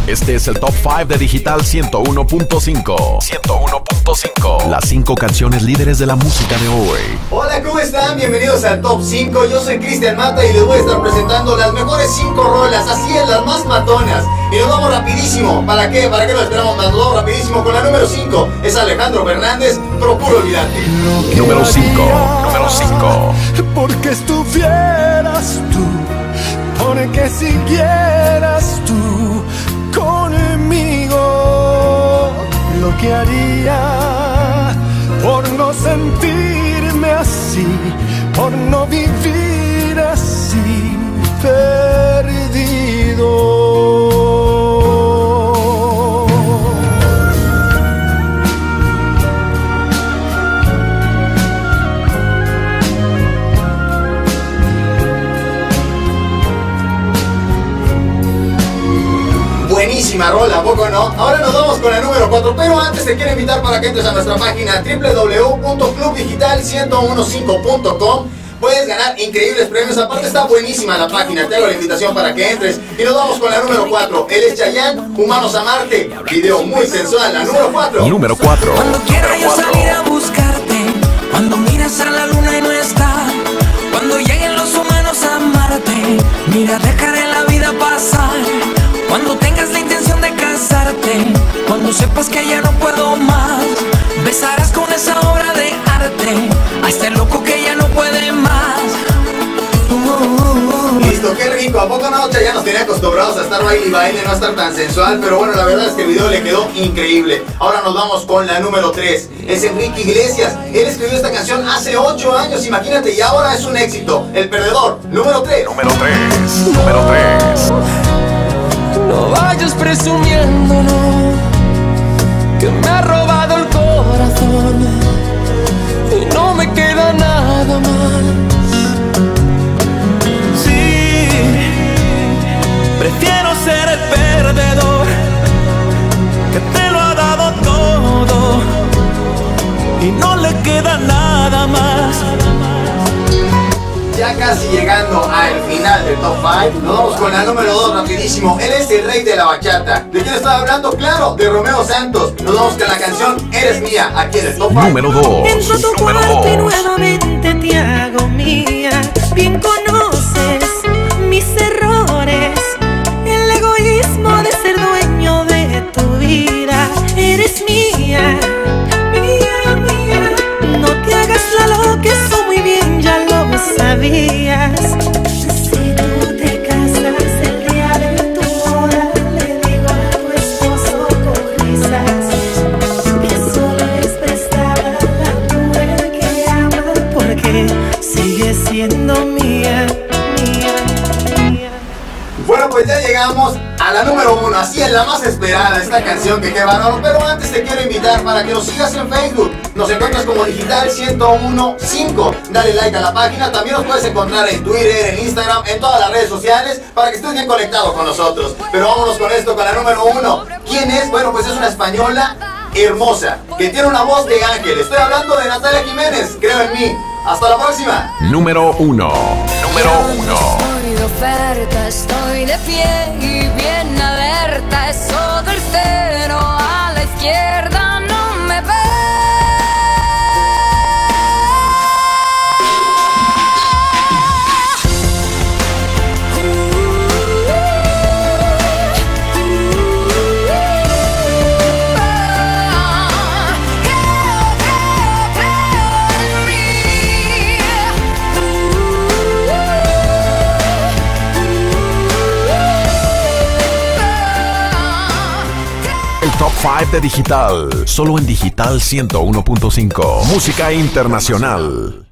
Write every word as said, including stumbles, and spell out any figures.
Este es el Top cinco de Digital ciento uno punto cinco. ciento uno punto cinco. Las cinco canciones líderes de la música de hoy. Hola, ¿cómo están? Bienvenidos al Top cinco. Yo soy Cristian Mata y les voy a estar presentando las mejores cinco rolas, así es, las más matonas. Y nos vamos rapidísimo. ¿Para qué? ¿Para qué nos esperamos más? Nos vamos rapidísimo con la número cinco. Es Alejandro Fernández, Procuro Olvidarte. Número cinco. Número cinco. Porque estuvieras tú, porque siguieras tú conmigo, lo que haría por no sentirme así, por no vivir así, perdido. Buenísima rola, ¿a poco no? Ahora nos vamos con la número cuatro, pero antes te quiero invitar para que entres a nuestra página doble u doble u doble u punto club digital ciento quince punto com. Puedes ganar increíbles premios, aparte está buenísima la página, te hago la invitación para que entres. Y nos vamos con la número cuatro, él es Chayanne, Humanos a Marte, video muy sensual, la número cuatro. Número cuatro. Cuando quiera yo salir a buscarte, cuando miras a la luna y no está, cuando lleguen los humanos a Marte, mira, dejaré la vida pasar. Cuando tengas la intención de casarte, cuando sepas que ya no puedo más, besarás con esa obra de arte a este loco que ya no puede más. uh, uh, uh. Listo, qué rico, ¿a poco no? Ya nos tenía acostumbrados a estar baile y baile, no a estar tan sensual, pero bueno, la verdad es que el video le quedó increíble. Ahora nos vamos con la número tres, es Enrique Iglesias. Él escribió esta canción hace ocho años, imagínate, y ahora es un éxito. El Perdedor, número tres. Número tres. Número tres. No vayas presumiendo, no, que me ha robado el corazón y no me queda nada más. Sí, prefiero ser el perdedor que te lo ha dado todo y no le queda nada más. Ya casi llegando al final del Top cinco, nos vamos con la número dos rapidísimo. Él es el rey de la bachata. ¿De quién estaba hablando? Claro, de Romeo Santos. Nos vamos con la canción Eres Mía, aquí en el Top cinco. Número dos. Entro a tu cuarto y nuevamente te hago mía. Bien conoces mis errores, el egoísmo de ser dueño de tu vida. Eres mía, mía, mía. No te hagas la loca, eso muy bien ya lo sabías. Si tú te casas el día de tu boda, le digo a tu esposo con risas que solo es prestada la mujer que ama, porque sigue siendo mía, mía, mía. Bueno, pues ya llegamos a la número uno, así es la más esperada, esta canción que qué bárbaro. Pero antes te quiero invitar para que nos sigas en Facebook. Nos encuentras como Digital ciento uno punto cinco. Dale like a la página. También nos puedes encontrar en Twitter, en Instagram, en todas las redes sociales para que estés bien conectado con nosotros. Pero vámonos con esto, con la número uno. ¿Quién es? Bueno, pues es una española hermosa que tiene una voz de ángel. Estoy hablando de Natalia Jiménez. Creo en mí. Hasta la próxima. Número uno. Número uno. Estoy de oferta, estoy de pie y bien alerta. Eso del cero a la izquierda no me ve. Top cinco de Digital, solo en Digital ciento uno punto cinco. Música internacional.